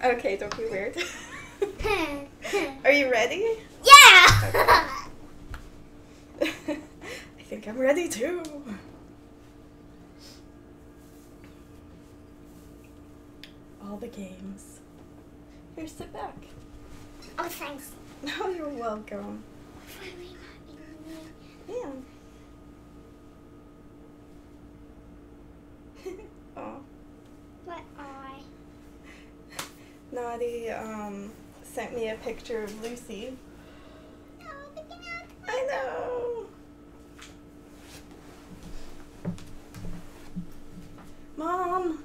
Okay, don't be weird. Are you ready? Yeah! Okay. I think I'm ready too. All the games. Here, sit back. Oh, thanks. No, you're welcome. Yeah. Oh. What eye? Naughty sent me a picture of Lucy. Oh, look at that. I know. Mom.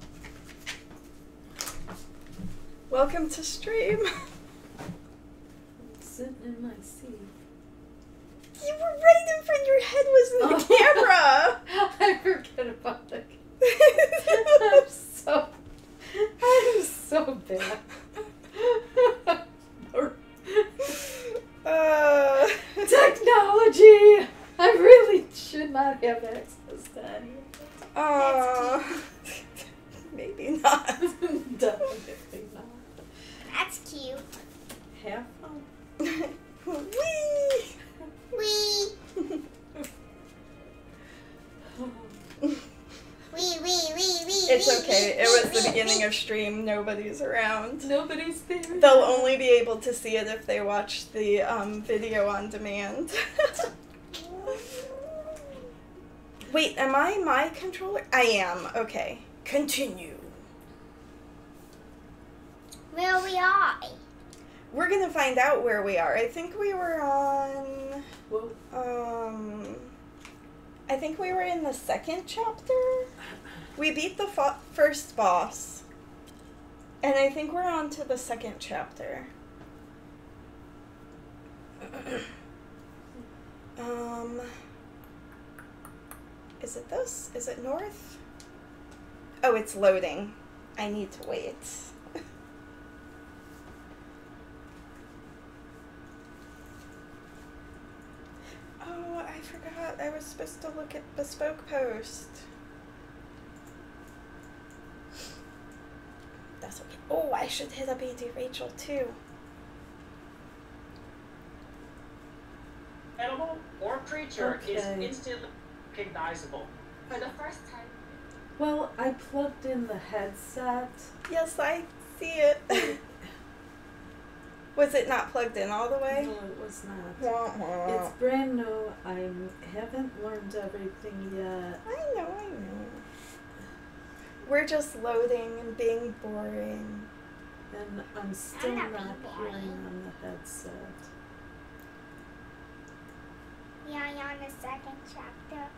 Welcome to stream. I'm sitting in my seat. You were right in front. Your head was in the camera. I forget about it. I'm so bad. Technology! I really should not have access to any of it. Maybe not. Definitely not. That's cute. Have fun. Whee! Wee. Wee, wee, wee, wee. It's okay. It was the wee, beginning wee. of stream. Nobody's around. Nobody's there. They'll only be able to see it if they watch the video on demand. Wait, am I my controller? I am. Okay. Continue. Where we are? We're gonna find out where we are. I think we were on... Whoa. I think we were in the second chapter. We beat the first boss. And I think we're on to the second chapter. Is it this? Is it north? Oh, it's loading. I need to wait. Oh, I forgot. I was supposed to look at Bespoke Post. That's okay. Oh, I should hit up AD Rachel too. Animal or creature is Okay. instantly recognizable. For the first time. Well, I plugged in the headset. Yes, I see it. Was it not plugged in all the way? No, it was not. Wah, wah. It's brand new. I haven't learned everything yet. I know. We're just loading and being boring. And I'm still not not being boring. hearing on the headset. Yeah, you're on the second chapter.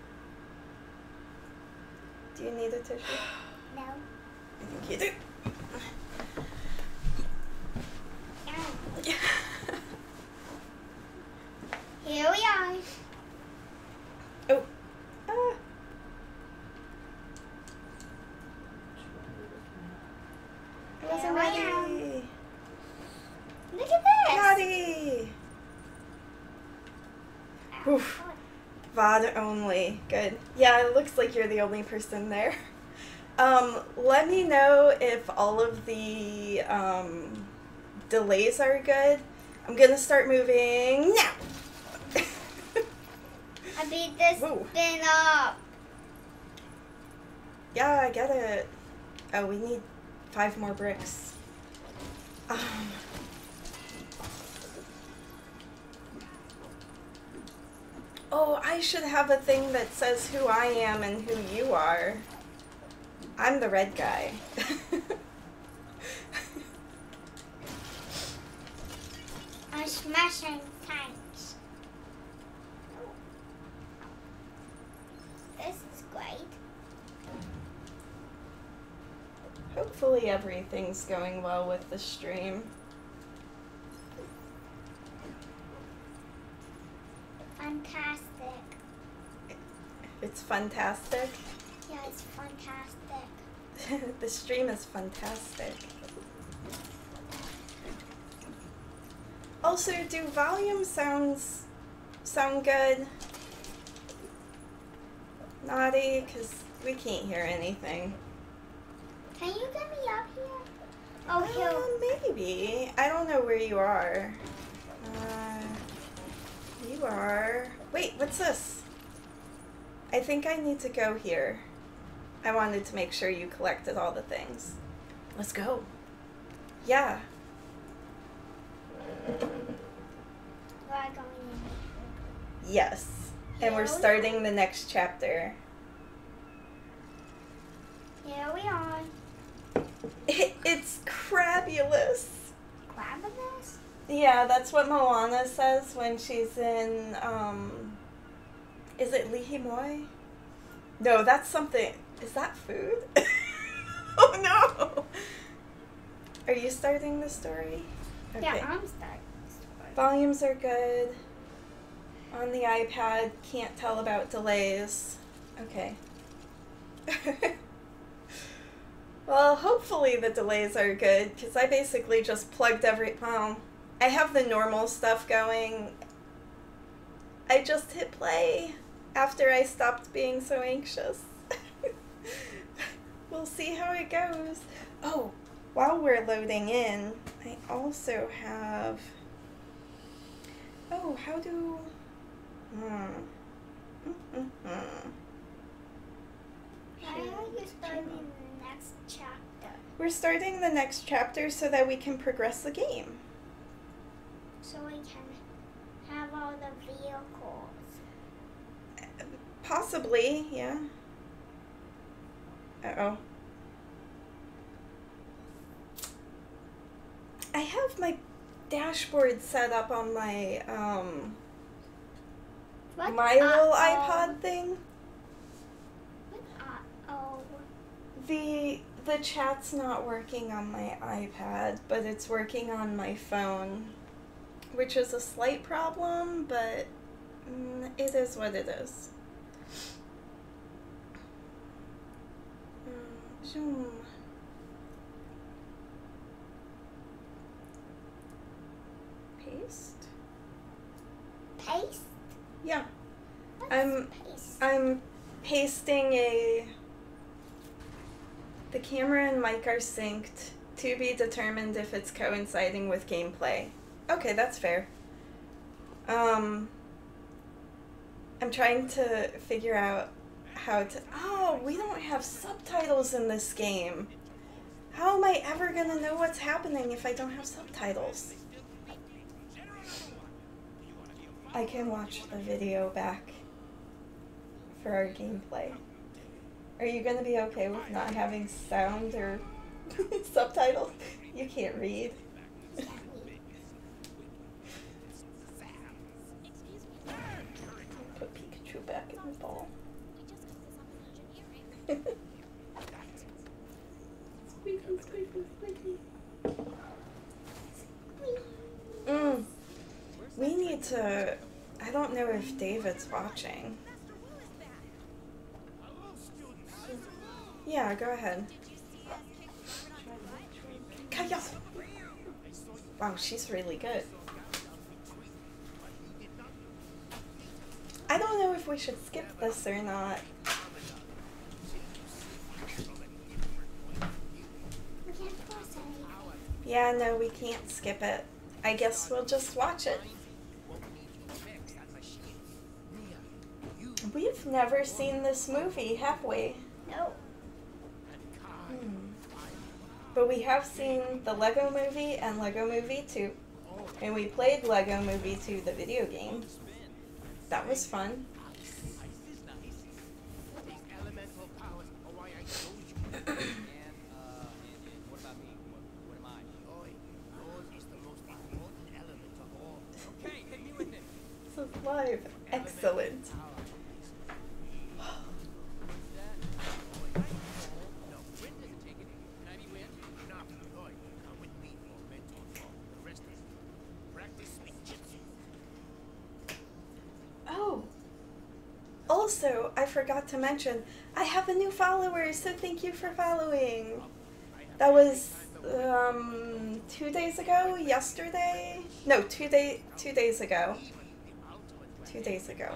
Do you need a tissue? No. I think you do. Yeah. Here we are. Oh. Ah. I wasn't Here I ready. Look at this. Naughty. Ow. Oof. VOD only. Good. Yeah, it looks like you're the only person there. Let me know if all of the delays are good. I'm gonna start moving now. I beat this Whoa. thing up. Yeah, I get it. Oh, we need 5 more bricks. Oh, I should have a thing that says who I am and who you are. I'm the red guy. I'm smashing tanks. This is great. Hopefully everything's going well with the stream. Fantastic. It's fantastic. Yeah, it's fantastic. The stream is fantastic. Also, do volume sounds sound good? Naughty, because we can't hear anything. Can you get me up here? Oh, Hill. Maybe. I don't know where you are. You are... Wait, what's this? I think I need to go here. I wanted to make sure you collected all the things. Let's go. Yeah. We're going in. Yes. And we're starting the next chapter. Here we are. It's crabulous. Crabulous? Yeah, that's what Moana says when she's in, is it Lihimoy? No, that's something. Is that food? Oh no! Are you starting the story? Okay. Yeah, I'm starting the story. Volumes are good. On the iPad, can't tell about delays. Okay. Well, hopefully the delays are good, because I basically just plugged I have the normal stuff going. I just hit play after I stopped being so anxious. We'll see how it goes. Oh, while we're loading in, I also have... Oh, how do... Why are you starting the next chapter? We're starting the next chapter so that we can progress the game. So we can have all the vehicles. Possibly, yeah. Uh-oh. I have my dashboard set up on my, What? my little iPod thing. Oh. The chat's not working on my iPad, but it's working on my phone, which is a slight problem, but it is what it is. Zoom. Paste? Paste? Yeah. What's paste? I'm pasting the camera and mic are synced, to be determined if it's coinciding with gameplay. Okay, that's fair. I'm trying to figure out how to... Oh, we don't have subtitles in this game. How am I ever gonna know what's happening if I don't have subtitles? I can watch the video back for our gameplay. Are you gonna be okay with not having sound or subtitles? You can't read. Put Pikachu back in the ball. Squeaky, squeaky, squeaky. We need to... I don't know if David's watching. Yeah, go ahead. Kaya! Wow, she's really good. I don't know if we should skip this or not. We can't pause anything. Yeah, no, we can't skip it. I guess we'll just watch it. We've never seen this movie, have we? No. But we have seen the Lego Movie and Lego Movie 2. And we played Lego Movie 2, the video game. That was fun. This is live. Excellent. Oh, also, I forgot to mention, I have a new follower, so thank you for following. That was 2 days ago, yesterday? No, 2 days ago. 2 days ago.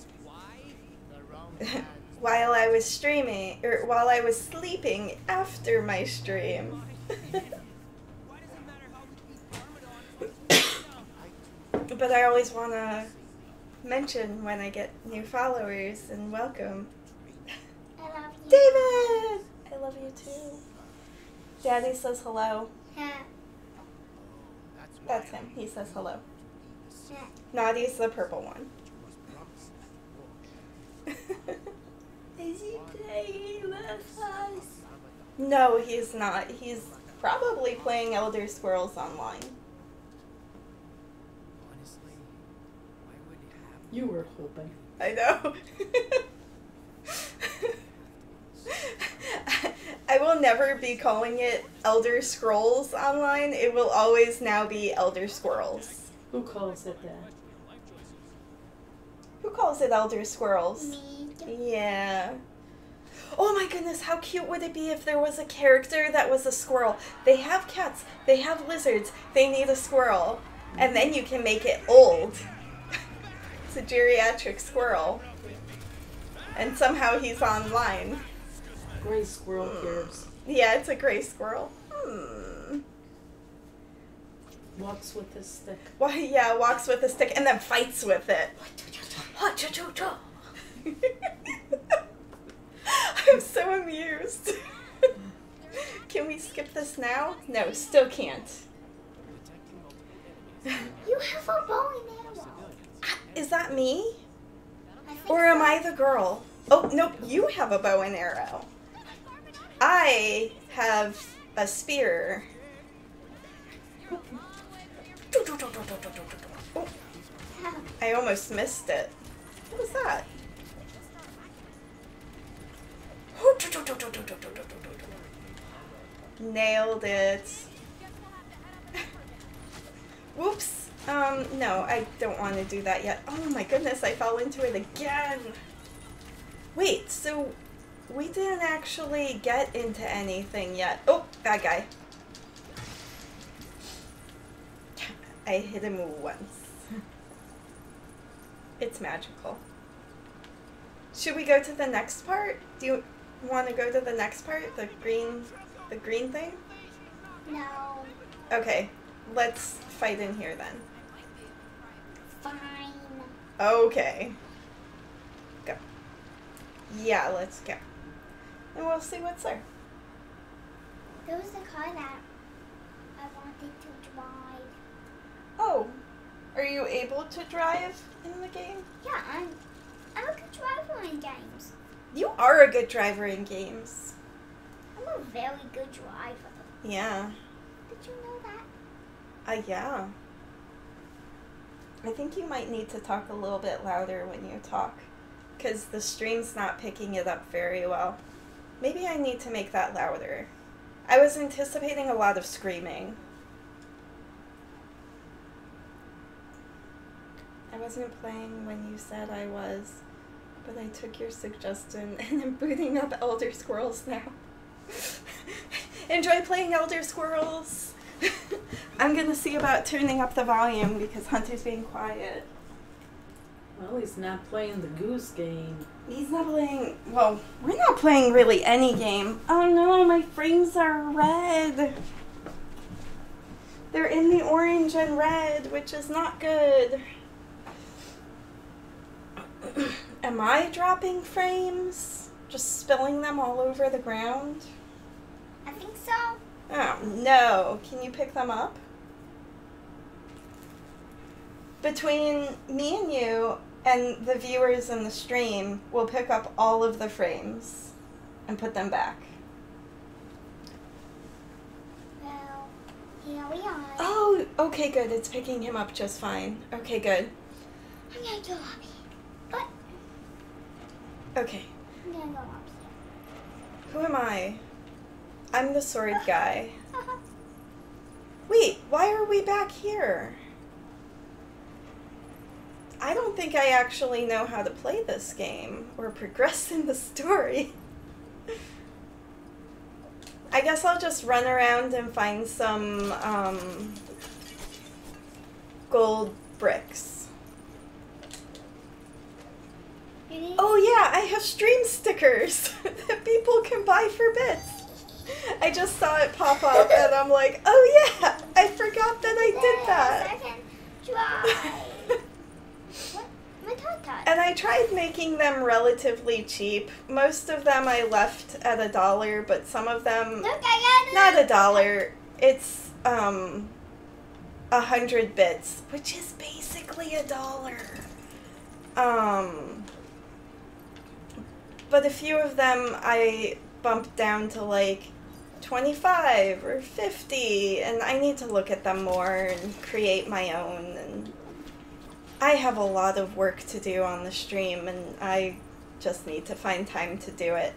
While I was streaming, or while I was sleeping after my stream. but I always want to mention when I get new followers and welcome. I love you. David! I love you too. Daddy says hello. Yeah. That's him. He says hello. Yeah. Naughty's the purple one. Is he playing with us? No, he's not. He's probably playing Elder Scrolls Online. You were hoping. I know. I will never be calling it Elder Scrolls Online. It will always now be Elder Squirrels. Who calls it that? Who calls it Elder Squirrels? Me. Yeah. Oh my goodness, how cute would it be if there was a character that was a squirrel? They have cats, they have lizards, they need a squirrel. And then you can make it old. It's a geriatric squirrel. And somehow he's online. Gray squirrel cares. Yeah, it's a gray squirrel. Walks with his stick. Well, yeah, walks with a stick and then fights with it. I'm so amused. Can we skip this now? No, still can't. You have a bow and arrow. Is that me? I think Or am so. I the girl? Oh, nope, you have a bow and arrow. I have a spear. Oh, I almost missed it. What was that? Nailed it. Whoops. No, I don't want to do that yet. Oh my goodness, I fell into it again. Wait, so we didn't actually get into anything yet. Oh, bad guy. I hit him once. It's magical. Should we go to the next part? Do you want to go to the next part? The green thing? No. Okay, let's fight in here then. Fine. Okay. Go. Yeah, let's go. And we'll see what's there. There was a car that I wanted to drive. Oh, are you able to drive in the game? Yeah, I'm a good driver in games. You are a good driver in games. I'm a very good driver. Yeah. Did you know that? Yeah. I think you might need to talk a little bit louder when you talk, because the stream's not picking it up very well. Maybe I need to make that louder. I was anticipating a lot of screaming. I wasn't playing when you said I was, but I took your suggestion and I'm booting up Elder Scrolls now. Enjoy playing Elder Scrolls! I'm gonna see about turning up the volume because Hunter's being quiet. Well, he's not playing the goose game. He's not playing, well, we're not playing really any game. Oh no, my frames are red. They're in the orange and red, which is not good. Am I dropping frames? Just spilling them all over the ground? I think so. Oh, no. Can you pick them up? Between me and you and the viewers in the stream, we'll pick up all of the frames and put them back. Well, here we are. Oh, okay, good. It's picking him up just fine. Okay, good. I'm gonna go up here. But Okay. I'm gonna go up here. Who am I? I'm the sword guy. Wait, why are we back here? I don't think I actually know how to play this game or progress in the story. I guess I'll just run around and find some gold bricks. Oh yeah, I have stream stickers that people can buy for bits. I just saw it pop up and I'm like, oh yeah, I forgot that I did that. Yes, I can drive. Tut-tut. And I tried making them relatively cheap. Most of them I left at $1, but some of them Look, I got not $1. It's 100 bits, which is basically $1. But a few of them I bumped down to like 25 or 50, and I need to look at them more and create my own. And I have a lot of work to do on the stream, and I just need to find time to do it.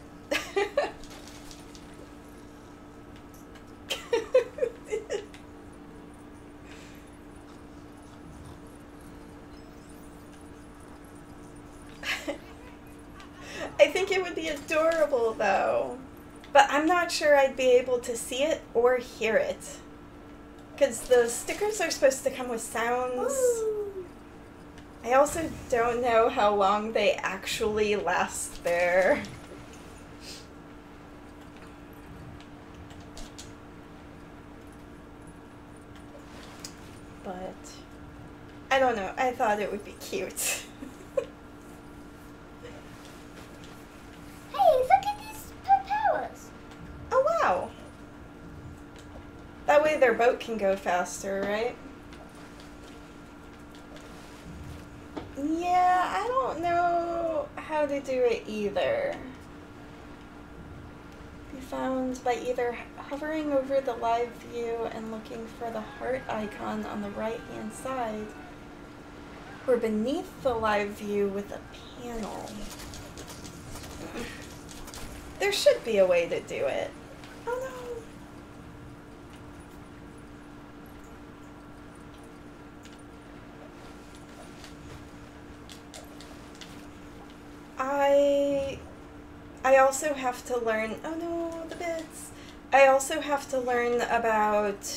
I think it would be adorable, though. But I'm not sure I'd be able to see it or hear it. Because the stickers are supposed to come with sounds. Ooh. I also don't know how long they actually last there. But I don't know. I thought it would be cute. Hey, look at these propellers. Oh, wow. That way their boat can go faster, right? Yeah, I don't know how to do it either. Be found by either hovering over the live view and looking for the heart icon on the right-hand side, or beneath the live view with a panel. There should be a way to do it. Oh no. I also have to learn, oh no, the bits. I also have to learn about,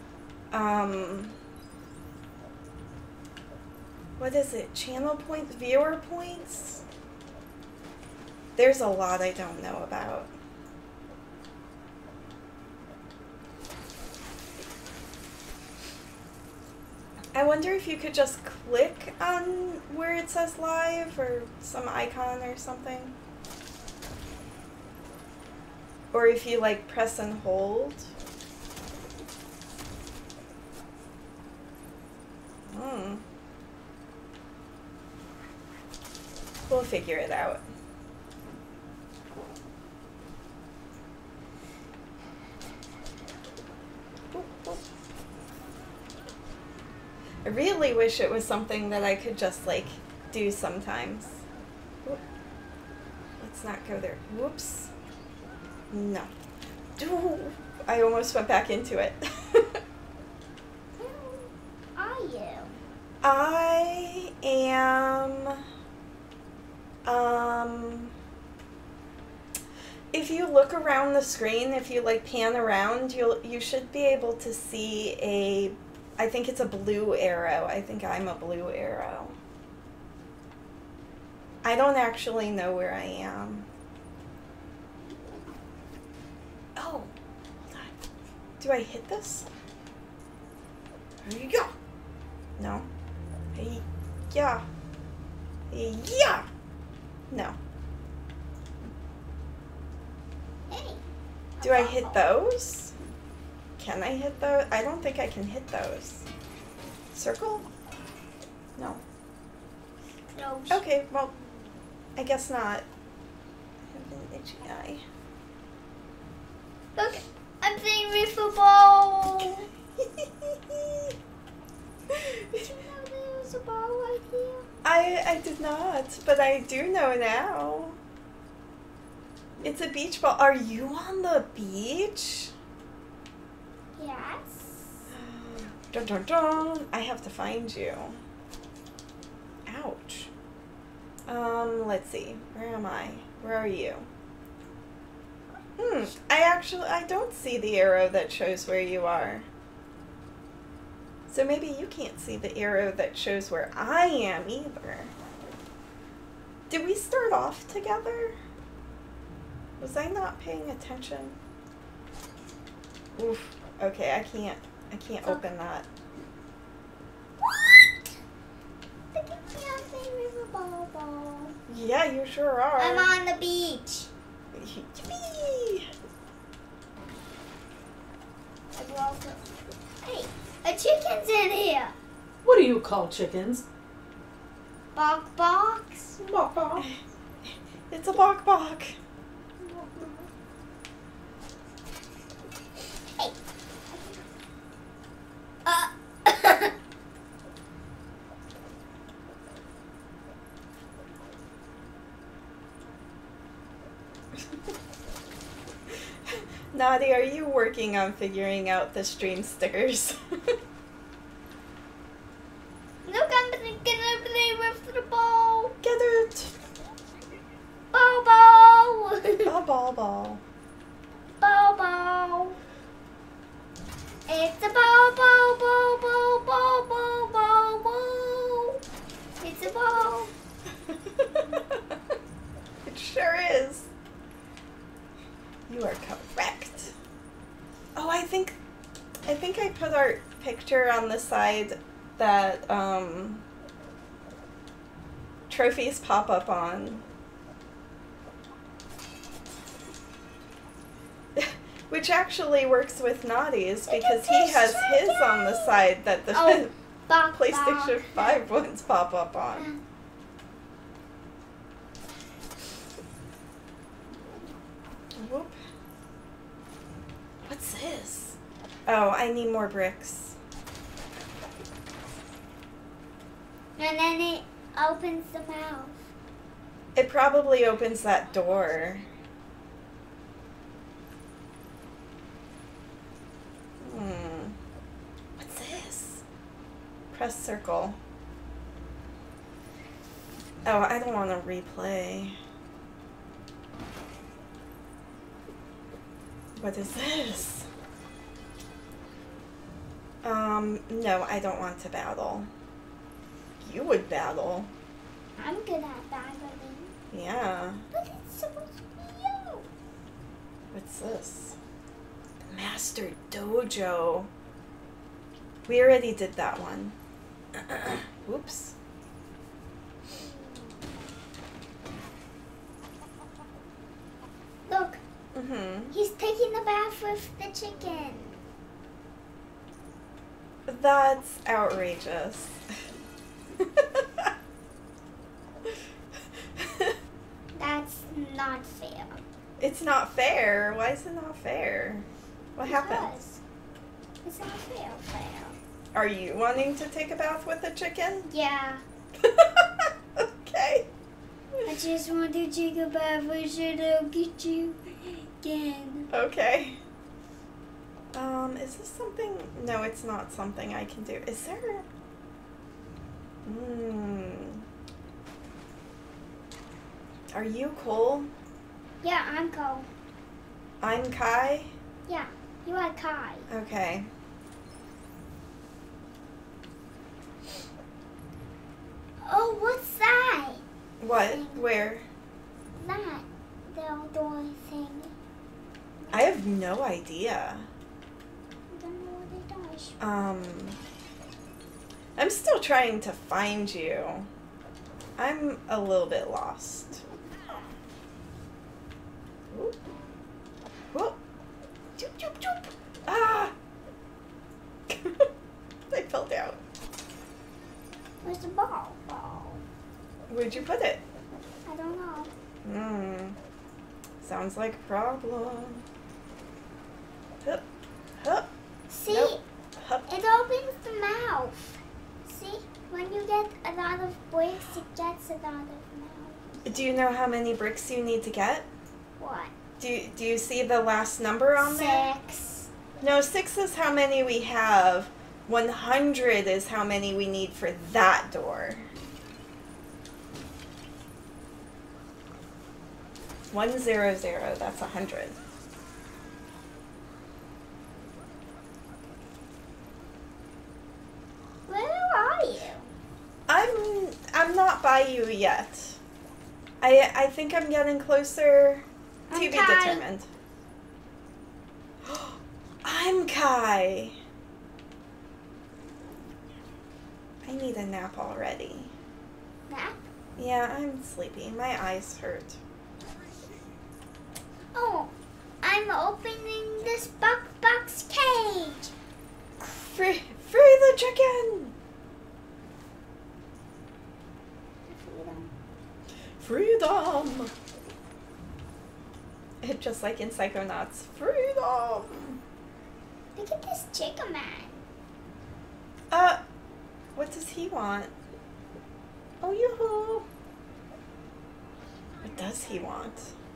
what is it, channel points, viewer points? There's a lot I don't know about. I wonder if you could just click on where it says live or some icon or something. Or if you like press and hold. We'll figure it out. I really wish it was something that I could just like do sometimes. Oop. Let's not go there. Whoops. No. Ooh, I almost went back into it. Who are you? I am, if you look around the screen, if you like pan around, you should be able to see a, I think it's a blue arrow. I think I'm a blue arrow. I don't actually know where I am. Oh, hold on. Do I hit this? There you go. No. Hey, yeah. Hey, yeah. No. Hey. Do I hit those? Can I hit those? I don't think I can hit those. Circle? No. No. Okay, well, I guess not. I have an itchy eye. Look, I'm playing with football. Did you know there was a ball right here? I did not, but I do know now. It's a beach ball. Are you on the beach? Yes. Dun dun dun. I have to find you. Ouch. Let's see. Where am I? Where are you? I don't see the arrow that shows where you are. So maybe you can't see the arrow that shows where I am either. Did we start off together? Was I not paying attention? Oof. Okay, I can't open that. What? Look at me, I'm playing with a ball. Yeah, you sure are. I'm on the beach. Yippee! Hey, a chicken's in here. What do you call chickens? Bok box. It's a bok bok. Hey. Naughty, are you working on figuring out the stream stickers? Look, I'm gonna play with the ball. Get it! Ball, ball. A ball ball. Ball, ball. It's a ball, ball, ball, ball, ball, ball, ball, ball. It's a ball. It sure is. You are correct. Oh, I think I put our picture on the side that trophies pop up on. Which actually works with Naughty's because he has his on the side that the Bok, PlayStation bok. 5 ones pop up on. Whoop. What's this? Oh, I need more bricks. And then it opens the mouth. It probably opens that door. What's this? Press circle. Oh, I don't want to replay. What is this? No, I don't want to battle. You would battle. I'm good at battling. Yeah. But it's supposed to be you. What's this? The Master Dojo. We already did that one. Whoops. Look, Mm-hmm. he's taking a bath with the chicken. That's outrageous. That's not fair. It's not fair. Why is it not fair? What happened? Because it's not fair. Are you wanting to take a bath with a chicken? Yeah. Okay. I just want to take a bath with you to get you again. Okay. Is this something? No, it's not something I can do. Is there? Are you Cole? Yeah, I'm Cole. I'm Kai? Yeah, you are Kai. Okay. Oh, what's that? What? Where? That the outdoor thing. I have no idea. I don't know what it does. I'm still trying to find you. I'm a little bit lost. Whoop. Whoop. Choop, choop, choop. Ah! I fell down. Where's the ball? Where'd you put it? I don't know. Sounds like a problem. Hup. Hup. See, Nope. Hup. it opens the mouth. See, when you get a lot of bricks, it gets a lot of mouth. Do you know how many bricks you need to get? What? Do you see the last number on there? 6. No, 6 is how many we have. 100 is how many we need for that door. 100, that's 100. Where are you? I'm not by you yet. I think I'm getting closer to be I'm Kai. determined. I'm Kai. I need a nap already. Nap? Yeah, I'm sleepy. My eyes hurt. Oh, I'm opening this box cage. Free the chicken! Freedom! Just like in Psychonauts. Freedom! Look at this chicken man. What does he want? Oh, yoo-hoo! What does he want?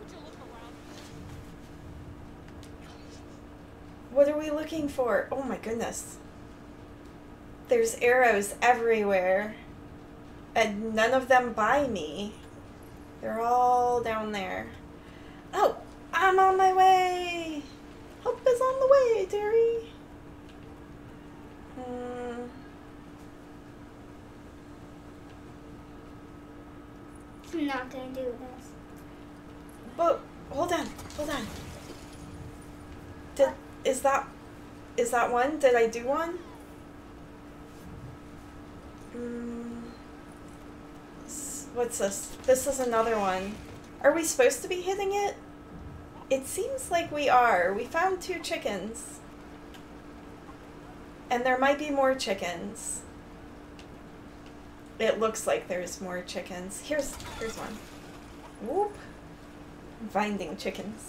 What are we looking for? Oh my goodness. There's arrows everywhere. And none of them by me. They're all down there. Oh, I'm on my way! Help is on the way, dearie. I'm not gonna do this. But hold on. Is that one? Did I do one? What's this? This is another one. Are we supposed to be hitting it? It seems like we are. We found 2 chickens. And there might be more chickens. It looks like there's more chickens. Here's one. Whoop. I'm finding chickens.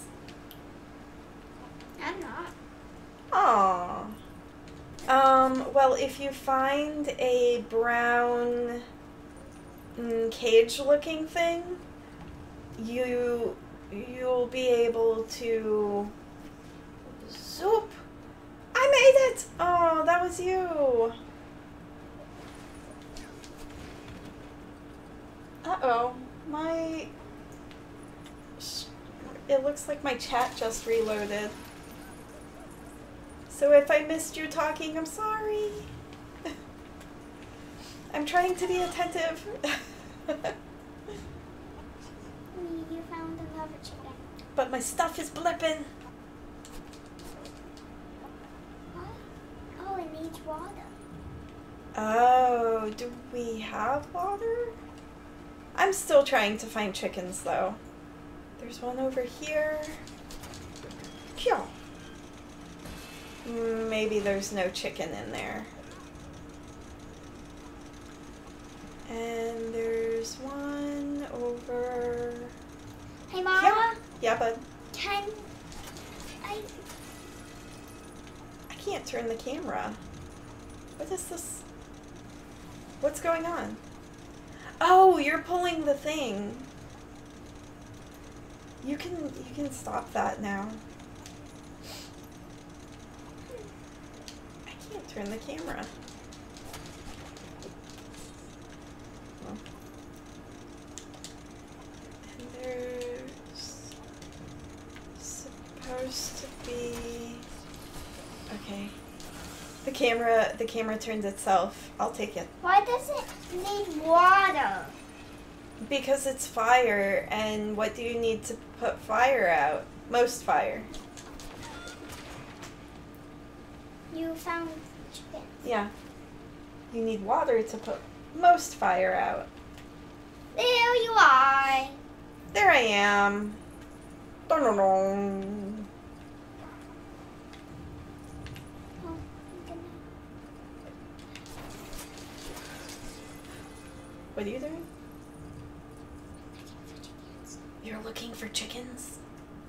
I'm not. Aww. Well, if you find a brown cage-looking thing, you'll be able to... Zoop! I made it! Oh, that was you! Uh-oh. It looks like my chat just reloaded. So if I missed you talking, I'm sorry. I'm trying to be attentive. You found another chicken. But my stuff is blipping. What? Oh, it needs water. Oh, do we have water? I'm still trying to find chickens, though. There's one over here. Phew. Maybe there's no chicken in there. And there's one over... Hey, Mama. Yeah, bud. Can I can't turn the camera. What is this? What's going on? Oh, you're pulling the thing. You can stop that now. I can't turn the camera. Oh. And there's supposed to be... Okay. The camera turned itself. I'll take it. Why does it need water? Because it's fire, and what do you need to put fire out? Most fire. You found chicken. Yeah. You need water to put most fire out. There you are. There I am. Dun-dun-dun. Oh, I'm gonna... What are you doing? looking for chickens. You're looking for chickens?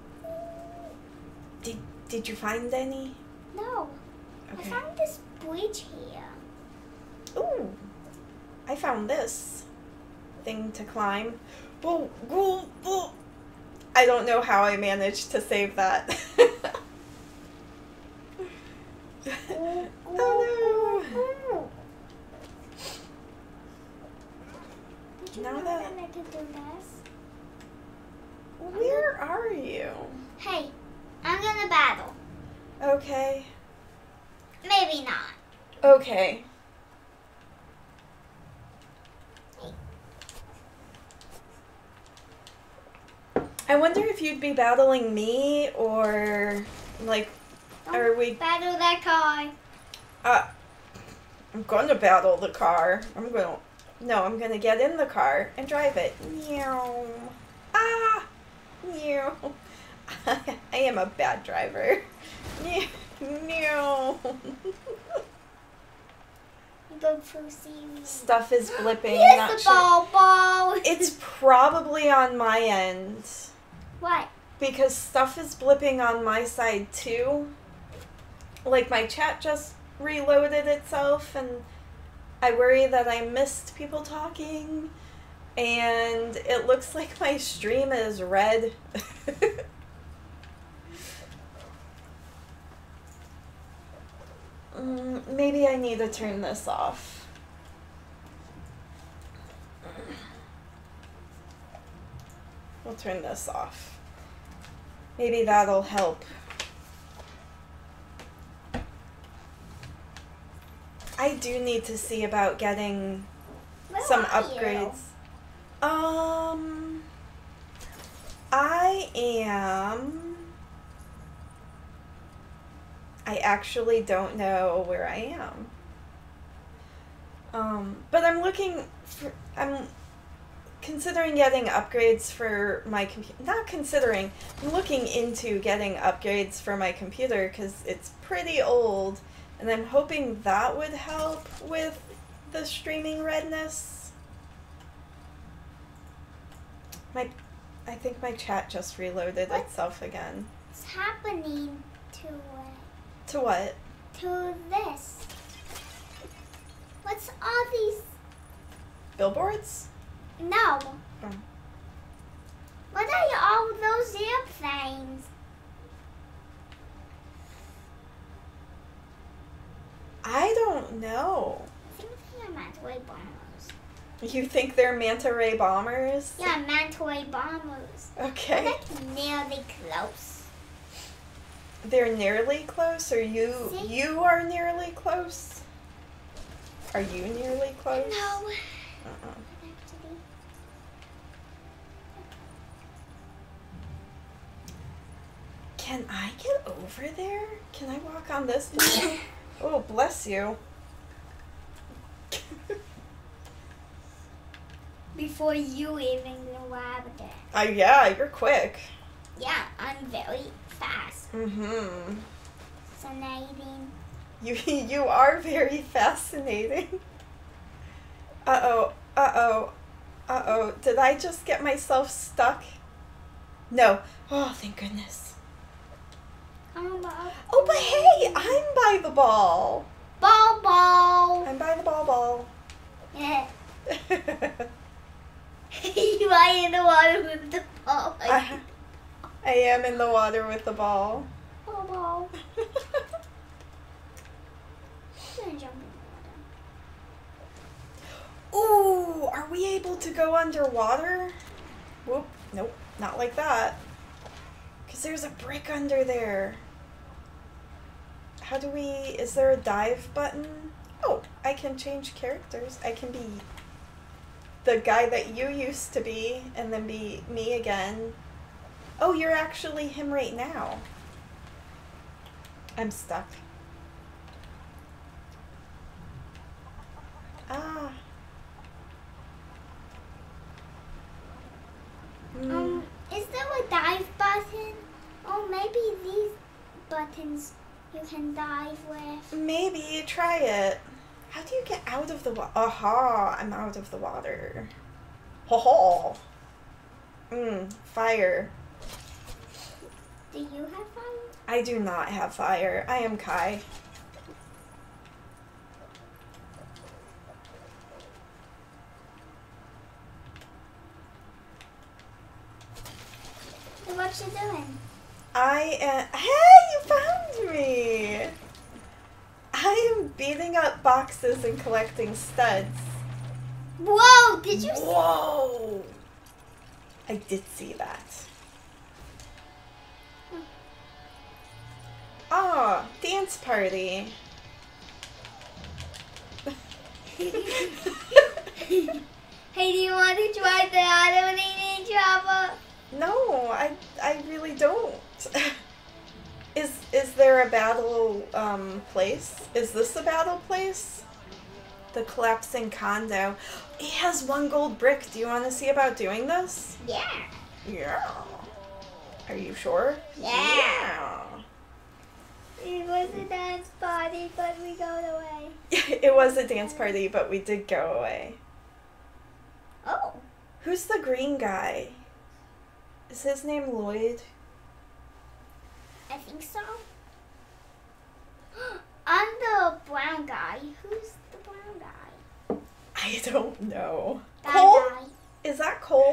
Did you find any? No. Okay. I found this bridge here. Ooh. I found this thing to climb. Whoa, whoa, whoa. I don't know how I managed to save that. Oh no. Did you Now know that- I could do this? Where are you? Hey, I'm gonna battle. Okay. Maybe not. Okay. I wonder if you'd be battling me or like are we Battle that car. I'm gonna battle the car. I'm gonna No, I'm gonna get in the car and drive it. Meow. Ah! Meow. I am a bad driver. Meow. Go through seaweed. Stuff is blipping. Here's Not the sure. ball. It's probably on my end. What? Because stuff is blipping on my side too. Like my chat just reloaded itself and I worry that I missed people talking and it looks like my stream is red. Maybe I need to turn this off. We'll turn this off. Maybe that'll help. I do need to see about getting Where some are you? upgrades. I actually don't know where I am. But I'm considering getting upgrades for my computer. Not considering, I'm looking into getting upgrades for my computer because it's pretty old. And I'm hoping that would help with the streaming redness. I think my chat just reloaded itself again. What's happening to it? To what? To this? What's all these? Billboards? No. Oh. What are all those airplanes? I don't know. I think they're manta ray bombers. You think they're manta ray bombers? Yeah, manta ray bombers. Okay. They're like nearly close. They're nearly close, or you See? are nearly close? Are you nearly close? No. Uh-uh. Actually. Can I get over there? Can I walk on this? Oh, bless you. Before you even grab it. Yeah, you're quick. Yeah, I'm very fast. Mm-hmm. Fascinating. You are very fascinating. Uh-oh, uh-oh, uh-oh. Did I just get myself stuck? No. Oh, thank goodness. Oh, but hey, I'm by the ball. Ball. I'm by the ball. Yeah. You are in the water with the ball. I am in the water with the ball. Ball. I'm gonna jump in the water. Ooh, are we able to go underwater? Whoop, nope, not like that. Because there's a brick under there. How do we, is there a dive button? Oh, I can change characters. I can be the guy that you used to be and then be me again. Oh, you're actually him right now. I'm stuck. Ah. Is there a dive button? Oh, maybe these buttons you can dive with. Maybe, try it. How do you get out of the water? Aha, I'm out of the water. Ho ho. Fire. Do you have fire? I do not have fire. I am Kai. What you doing? Hey, you found me! I am beating up boxes and collecting studs. Whoa, did you Whoa! I did see that. Oh, dance party. Hey, do you want to try the automated chopper? No, I really don't. Is there a battle place? Is this a battle place? The collapsing condo. It has 1 gold brick. Do you want to see about doing this? Yeah. Yeah. Are you sure? Yeah. It was a dance party, but we got away. It was a dance party, but we did go away. Oh. Who's the green guy? Is his name Lloyd? I think so. I'm the brown guy. Who's the brown guy? I don't know. That Cole? guy. Is that Cole?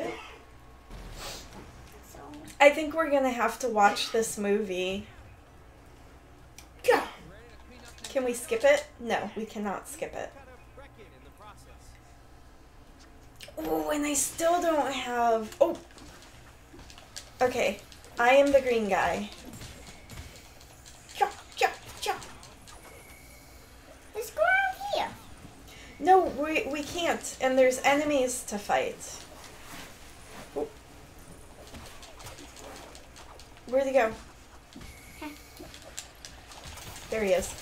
So. I think we're gonna have to watch this movie. Go. Can we skip it? No, we cannot skip it. Oh, and I still don't have... Oh! Okay, I am the green guy. Let's go out here. No, we can't, and there's enemies to fight. Oh. Where'd he go? There he is.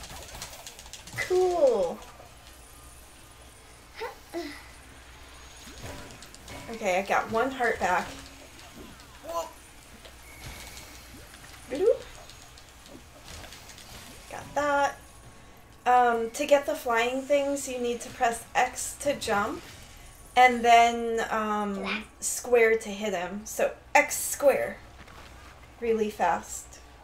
Cool. Okay, I got 1 heart back. Whoa. Bloop. Got that. To get the flying things, you need to press X to jump, and then square to hit him. So X square. Really fast.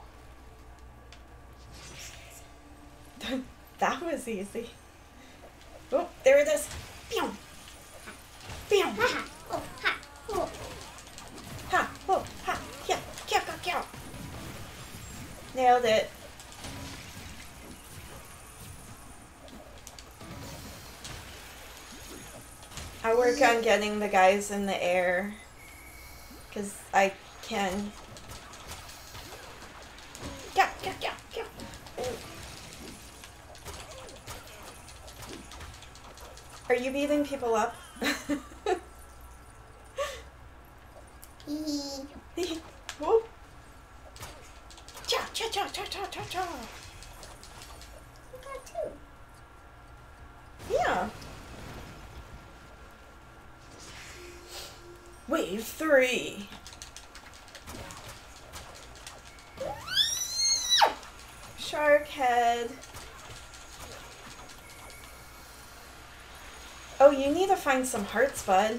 That was easy. Oh, there it is. Pew! Pew! Ha, oh, ha, oh. Ha! Oh! Ha! Yeah! Kia! Kia! Kia! Nailed it. I work on getting the guys in the air, because I can. Yeah, yeah, yeah, yeah. Are you beating people up? Whoa. Cha, cha, cha, cha, cha, cha, cha. We got 2. Yeah. Wave 3. Shark head. Oh, you need to find some hearts, bud.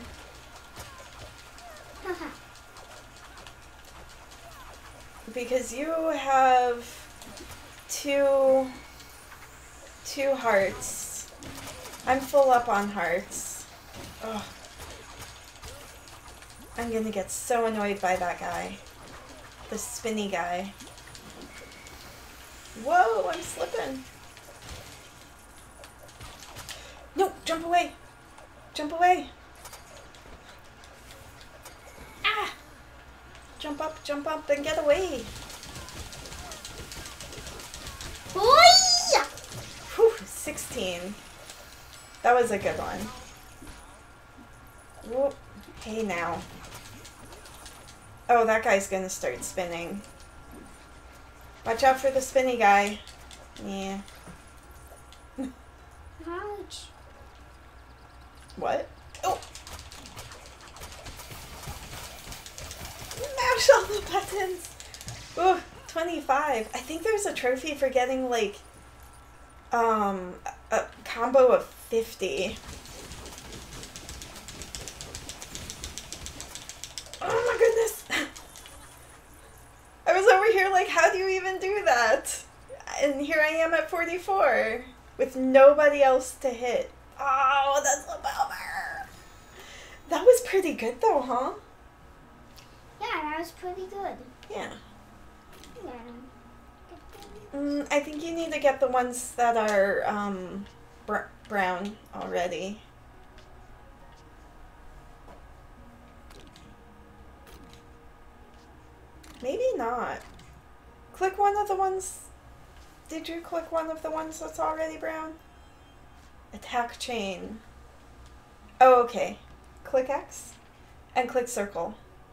Because you have two hearts. I'm full up on hearts. Ugh. I'm gonna get so annoyed by that guy. The spinny guy. Whoa, I'm slipping. No, jump away. Jump away. Ah! Jump up, and get away. Whew, 16. That was a good one. Whoop. Hey now. Oh, that guy's gonna start spinning. Watch out for the spinny guy. Yeah. Ouch. What? Oh! Mash all the buttons! Ooh, 25. I think there's a trophy for getting, like, a combo of 50. Oh my goodness! I was over here like, how do you even do that? And here I am at 44 with nobody else to hit. Oh, that's a bummer. That was pretty good though, huh? Yeah, that was pretty good. Yeah. Yeah. I think you need to get the ones that are brown already. Maybe not. Click one of the ones. Did you click one of the ones that's already brown? Attack chain. Oh, okay. Click X and click circle.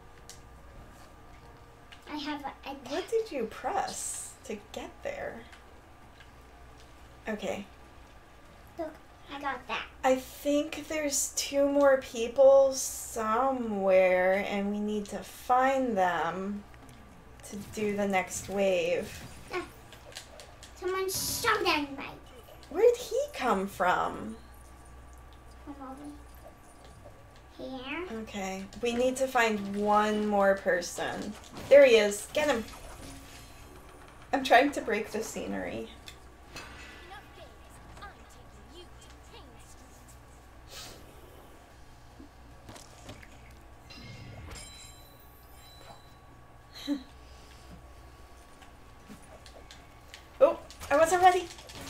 I have a What did you press to get there? Okay. Look, I got that. I think there's 2 more people somewhere, and we need to find them to do the next wave. Someone shot at me. Where'd he come from? Come over here. Okay, we need to find 1 more person. There he is. Get him. I'm trying to break the scenery. Oh, I wasn't ready.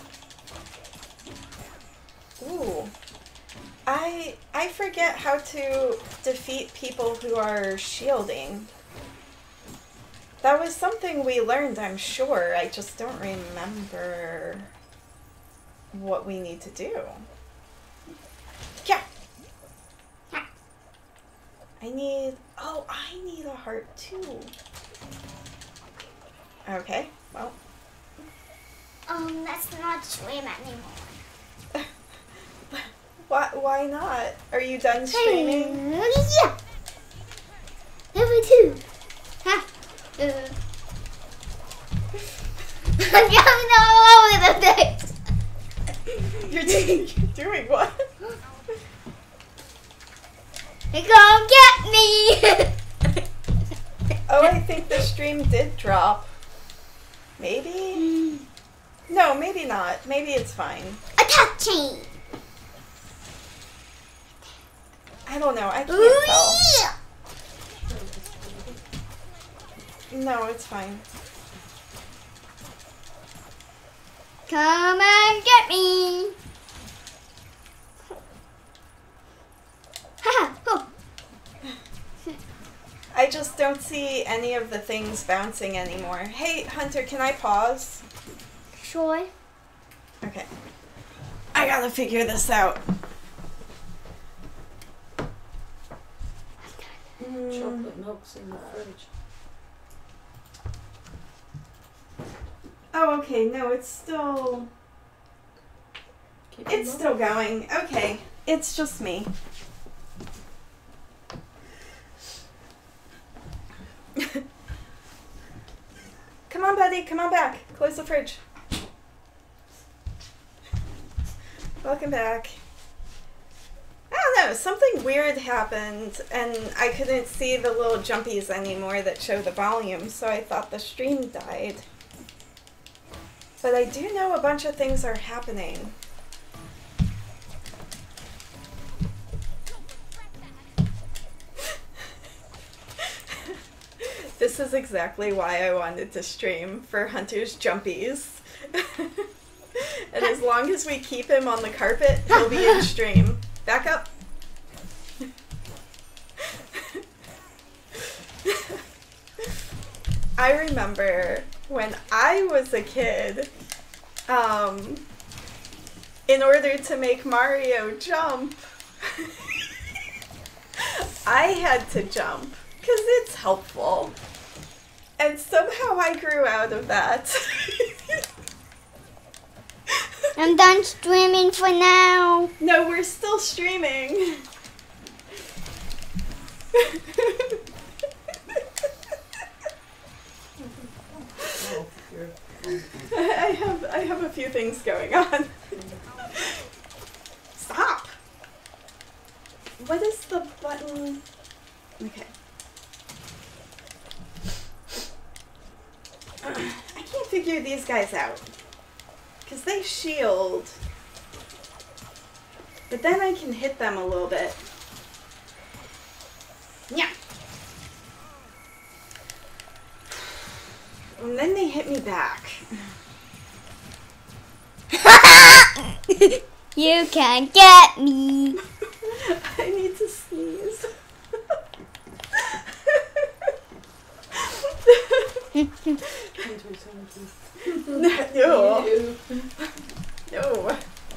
Ooh. I forget how to defeat people who are shielding. That was something we learned, I'm sure. I just don't remember what we need to do. Yeah. I need a heart too. Okay, well. Let's not swim anymore. Why not? Are you done streaming? Yeah. Level 2. Ha. I'm going all over the place. You're doing what? Come get me. Oh, I think the stream did drop. Maybe? No, maybe not. Maybe it's fine. Attack chain. I don't know. I can't Ooh, tell. yeah. No, it's fine. Come and get me. Haha. Oh. I just don't see any of the things bouncing anymore. Hey, Hunter, can I pause? Sure. Okay. I gotta figure this out. Chocolate milk's in the fridge. Oh, okay. No, it's still... Keep It's it still going. Okay. It's just me. Come on, buddy. Come on back. Close the fridge. Welcome back. I don't know. Something weird happened, and I couldn't see the little jumpies anymore that show the volume, so I thought the stream died. But I do know a bunch of things are happening. This is exactly why I wanted to stream, for Hunter's jumpies. And as long as we keep him on the carpet, he'll be in stream. Back up. I remember when I was a kid, in order to make Mario jump, I had to jump, because it's helpful. And somehow I grew out of that. I'm done streaming for now. No, we're still streaming. I have a few things going on. Stop. What is the button? Okay. I can't figure these guys out. Because they shield. But then I can hit them a little bit. Yeah. And then they hit me back. You can't get me. I need to sneeze. No. No.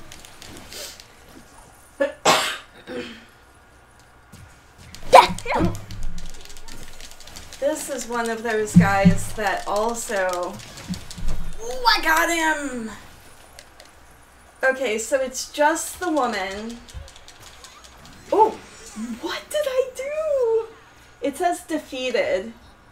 This is one of those guys that also... Ooh, I got him! Okay, so it's just the woman. Oh, what did I do? It says defeated.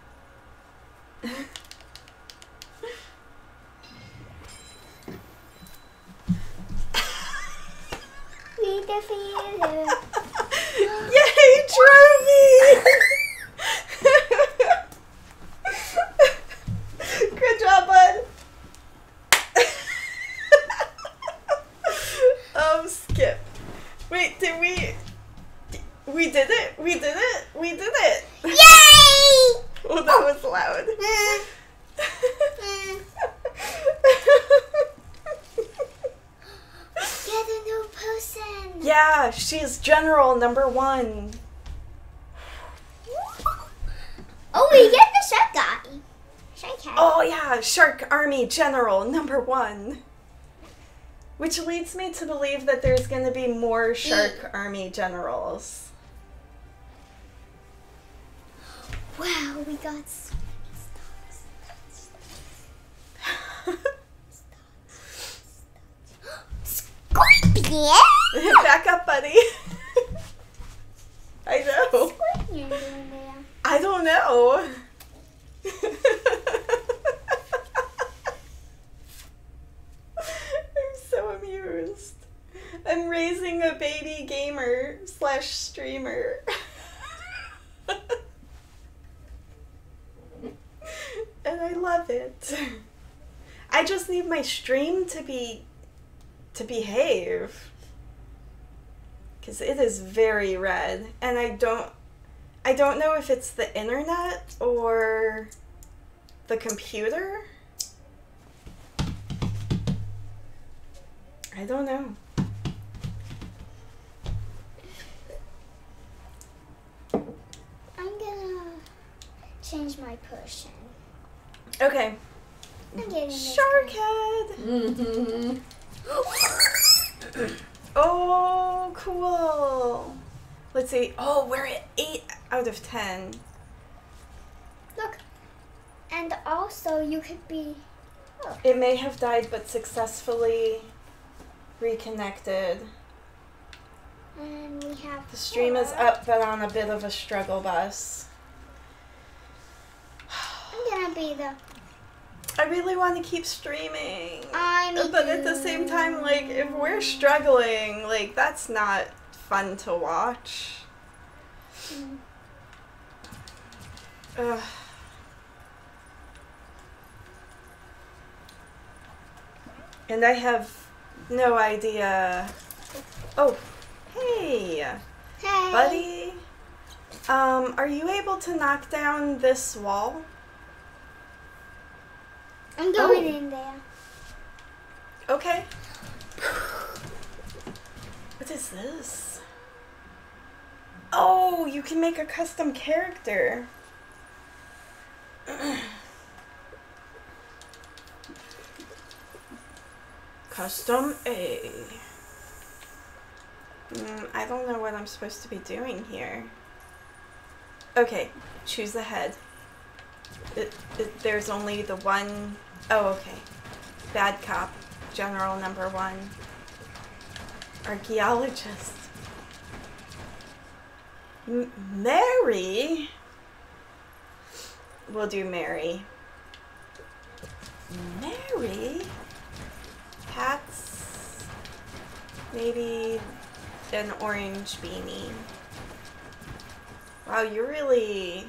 We defeated. Yay, trophy! Good job, bud. Skip. Wait, did we? We did it. We did it. We did it. Yay! Oh, that was loud. Get a new person. Yeah, she's General number 1. Oh, we get the shark guy. Shark guy. Oh yeah, Shark Army General number 1. Which leads me to believe that there's going to be more Shark Army Generals. Wow, we got so many stars. Scorpion! Back up, buddy. I know. Scorpion doing there. I don't know. I'm so amused. I'm raising a baby gamer / streamer. And I love it. I just need my stream to behave. Because it is very red. And I don't know if it's the internet or the computer. I don't know. I'm gonna change my potion. Okay. I'm getting this Shark guy. head. Mm-hmm. Oh, cool. Let's see. Oh, we're at 8 out of 10. Look. And also you could be... Oh. It may have died but successfully reconnected. And we have... The stream is up but on a bit of a struggle bus. I'm gonna be the... I really want to keep streaming. Me But at the same time, like, if we're struggling, like, that's not fun to watch. Ugh. And I have no idea. Oh, hey, Hey. buddy. Are you able to knock down this wall? I'm going Oh. in there. Okay. What is this? Oh, you can make a custom character. Custom A. I don't know what I'm supposed to be doing here. Okay, choose the head. There's only the one. Oh, okay. Bad cop, General number 1. Archaeologist. Mary? We'll do Mary. Mary? Hats? Maybe an orange beanie. Wow, you're really...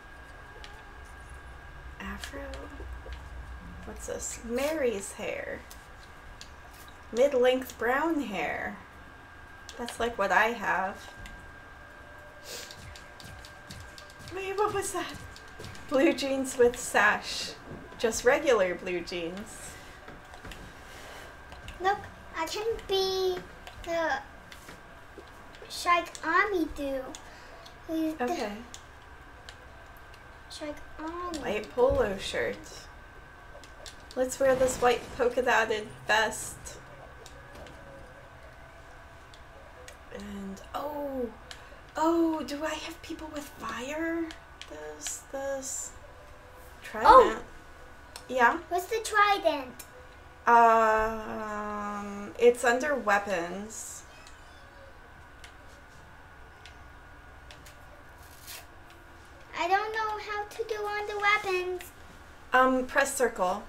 Afro? What's this? Mary's hair. Mid-length brown hair. That's like what I have. Wait, what was that? Blue jeans with sash. Just regular blue jeans. Look, I can be the Shark Army dude. Who's the Okay. Shark Army. White polo shirt. Let's wear this white polka dotted vest. And oh, do I have people with fire? This. Trident. Oh. Yeah. What's the trident? it's under weapons. I don't know how to do on the weapons. Press circle.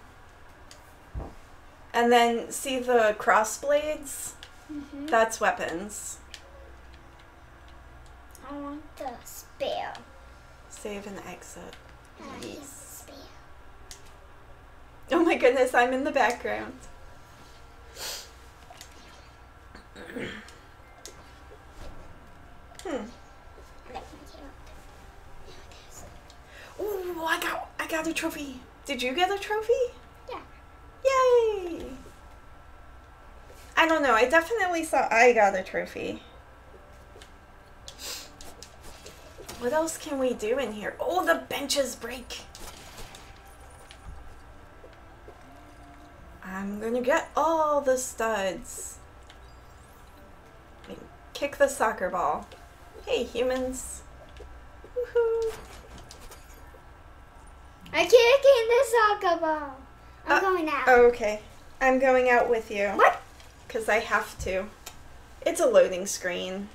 And then see the cross blades? Mm-hmm. That's weapons. I want the spear. Save and exit. I want the Yes. spear. Oh my goodness, I'm in the background. Let me get up. There it is. Ooh, I got a trophy. Did you get a trophy? Yeah. Yay! I don't know. I definitely saw I got a trophy. What else can we do in here? Oh, the benches break. I'm gonna get all the studs. And kick the soccer ball. Hey, humans. Woohoo. I'm kicking the soccer ball. I'm going out. Oh, okay. I'm going out with you. What? Because I have to. It's a loading screen.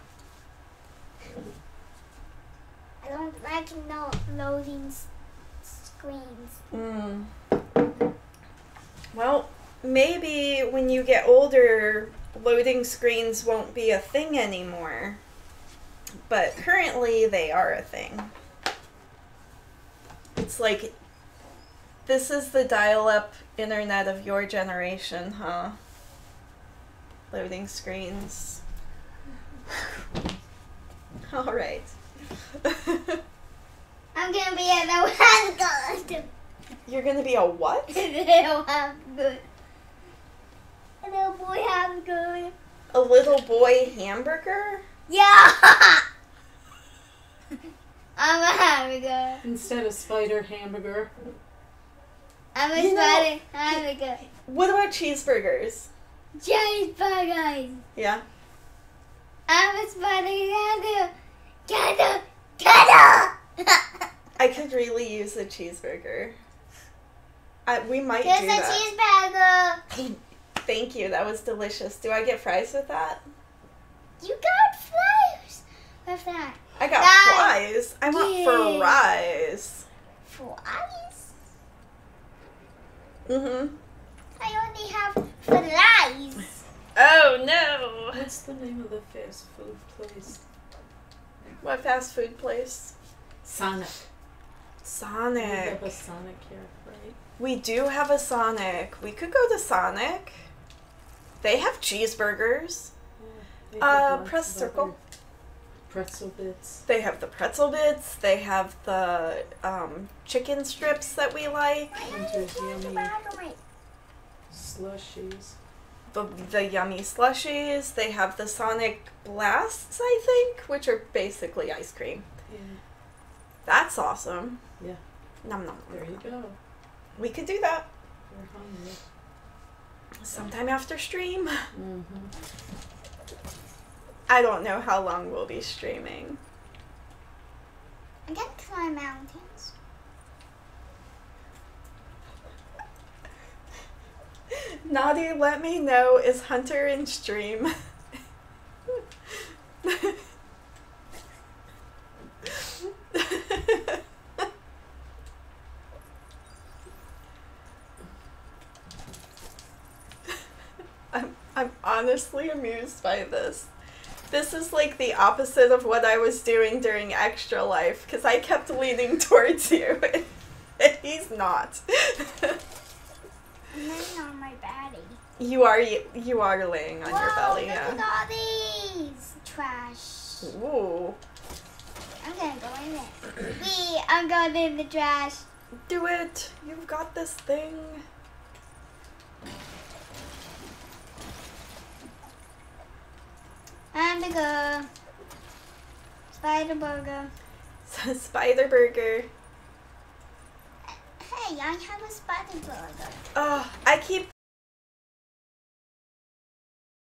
I don't like no loading screens. Well, maybe when you get older, loading screens won't be a thing anymore. But currently, they are a thing. It's like, this is the dial-up internet of your generation, huh? Loading screens. All right. I'm gonna be a little handgun. You're gonna be a what? Little handgun. A little boy handgun. A little boy hamburger? Yeah. I'm a hamburger. Instead of spider hamburger. I'm a You know- spider hamburger. What about cheeseburgers? Cheeseburgers. Yeah. I'm a spider hamburger. Gander. I could really use a cheeseburger. We might Here's do a that. cheeseburger. Thank you. That was delicious. Do I get fries with that? You got fries. What's that? I got Fries. fries. I want Yay. fries. Fries? Mm-hmm. I only have fries. Oh no. What's the name of the fast food place? What fast food place? Sonic. We Sonic. have a Sonic here, right? We do have a Sonic. We could go to Sonic. They have cheeseburgers. Yeah, they have lots Press of circle. other pretzel bits. They have the pretzel bits. They have the chicken strips that we like. And there's yummy slushies. The yummy slushies. They have the Sonic Blasts, I think, which are basically ice cream. Yeah, That's awesome. Yeah. Nom nom. there you go. We could do that We're hungry. sometime after stream. Mm-hmm. I don't know how long we'll be streaming. I can climb mountains. Naughty, let me know, is Hunter in stream? I'm honestly amused by this. This is like the opposite of what I was doing during Extra Life, because I kept leaning towards you, and he's not. I'm laying on my belly. You are laying on your belly, Look yeah. at all these trash. Ooh. I'm gonna go in there. I'm going in the trash. Do it. You've got this thing. Hamburger. Spider burger. Spider burger. Hey, I have a spider burger. Oh, I keep